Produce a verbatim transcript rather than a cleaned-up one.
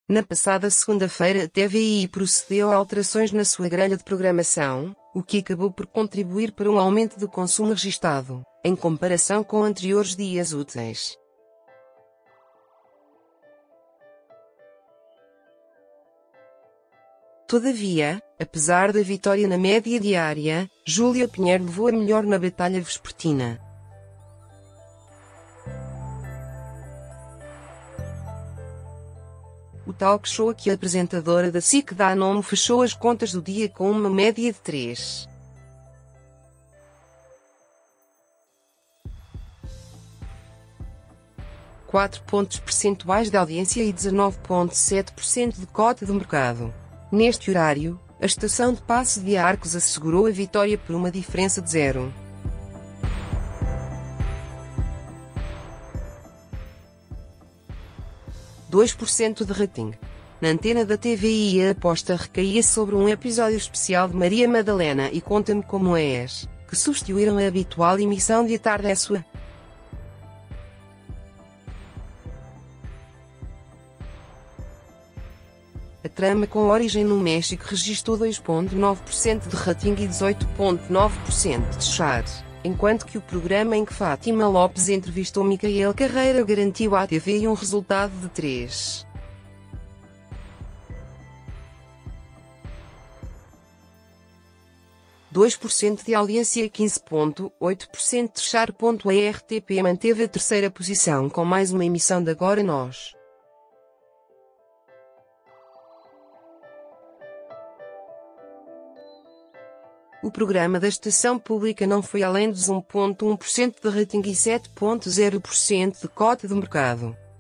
Na passada segunda-feira a T V I procedeu a alterações na sua grelha de programação, o que acabou por contribuir para um aumento do consumo registado, em comparação com anteriores dias úteis. Todavia, apesar da vitória na média diária, Júlia Pinheiro levou a melhor na batalha vespertina. O talk show que a apresentadora da S I C dá nome fechou as contas do dia com uma média de três vírgula quatro pontos percentuais de audiência e dezanove vírgula sete por cento de cota de mercado. Neste horário, a estação de Paço de Arcos assegurou a vitória por uma diferença de zero vírgula dois por cento de rating. Na antena da T V I a aposta recaía sobre um episódio especial de Maria Madalena e Conta-me Como És, que substituíram a habitual emissão de A Tarde é Sua. A trama com origem no México registrou dois vírgula nove por cento de rating e dezoito vírgula nove por cento de share, enquanto que o programa em que Fátima Lopes entrevistou Micael Carreira garantiu à T V I um resultado de três vírgula dois por cento de audiência e quinze vírgula oito por cento de share. A R T P manteve a terceira posição com mais uma emissão de Agora Nós. O programa da estação pública não foi além dos um vírgula um por cento de rating e sete vírgula zero por cento de cota de mercado.